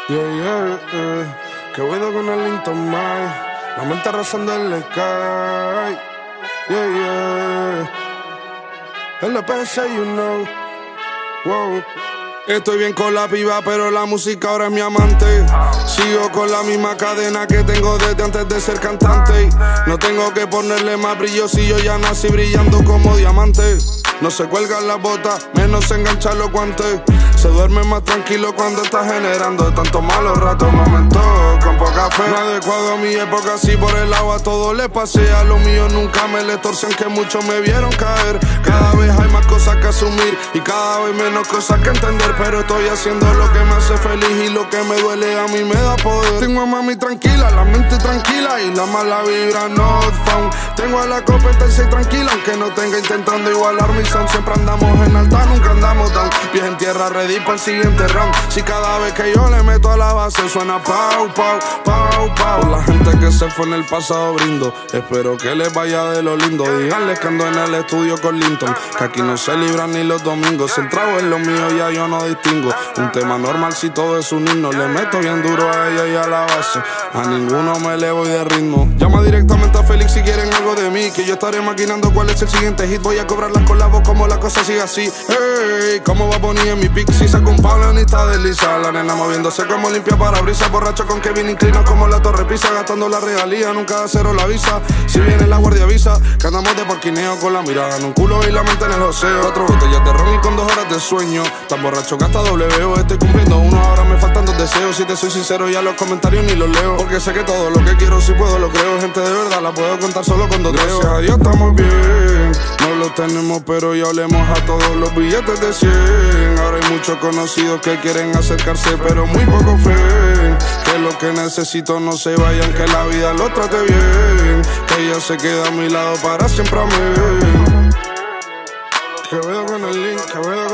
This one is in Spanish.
Que vuelo con el Linton Mike, la mente rozando el sky. El PC, you know. Wow. Estoy bien con la piba, pero la música ahora es mi amante. Sigo con la misma cadena que tengo desde antes de ser cantante. No tengo que ponerle más brillo si yo ya nací brillando como diamante. No se cuelgan las botas, menos se enganchan los guantes. Se duerme más tranquilo cuando está generando tantos malos ratos, momentos con poca fe. No adecuado a mi época, si por el agua a todo le pasé. A lo mío nunca me le torcen, que muchos me vieron caer. Cada vez hay más cosas que asumir y cada vez menos cosas que entender. Pero estoy haciendo lo que me hace feliz y lo que me duele a mí me da poder. Tengo a mami tranquila, la mente tranquila y la mala vibra not found. Tengo a la competencia tranquila, aunque no tenga intentando igualar mi sound. Siempre andamos en alta, nunca andamos down. Pies en tierra, ready para el siguiente round. Si cada vez que yo le meto a la base suena pau, pau, pau, pau. Por la gente que se fue en el pasado brindo, espero que les vaya de lo lindo. Díganles que ando en el estudio con Linton, que aquí no se libran ni los domingos. El trago es lo mío, ya yo no distingo. Un tema normal si todo es un himno. Le meto bien duro a ella y a la base, a ninguno me le voy de ritmo. Llama directamente a Félix si quieren algo de mí, que yo estaré maquinando cuál es el siguiente hit. Voy a cobrarlas con la voz como la cosa sigue así. Hey, como va a poner en mi pick si saco un Pablo ni está desliza. La nena moviéndose como limpia parabrisas. Borracho con Kevin inclina como la torre pisa. Gastando la regalía, nunca de cero la visa. Si viene la guardia avisa, que andamos de parquineo con la mirada en un culo y la mente en el joseo. 4 botellas de ron y con 2 horas de sueño. Tan borracho que hasta W, estoy cumpliendo uno, ahora me faltan 2 deseos. Si te soy sincero ya los comentarios ni los leo, porque sé que todo lo que quiero si puedo lo creo. Gente de verdad la puedo contar solo con 2 dedos. Gracias a Dios estamos bien, no lo tenemos pero ya olemos a todos los billetes de 100. Ahora hay muchos conocidos que quieren acercarse pero muy poco creen que lo que necesito no se vayan, que la vida lo trate bien, que ella se queda a mi lado para siempre, amén. Que veo con el link, que veo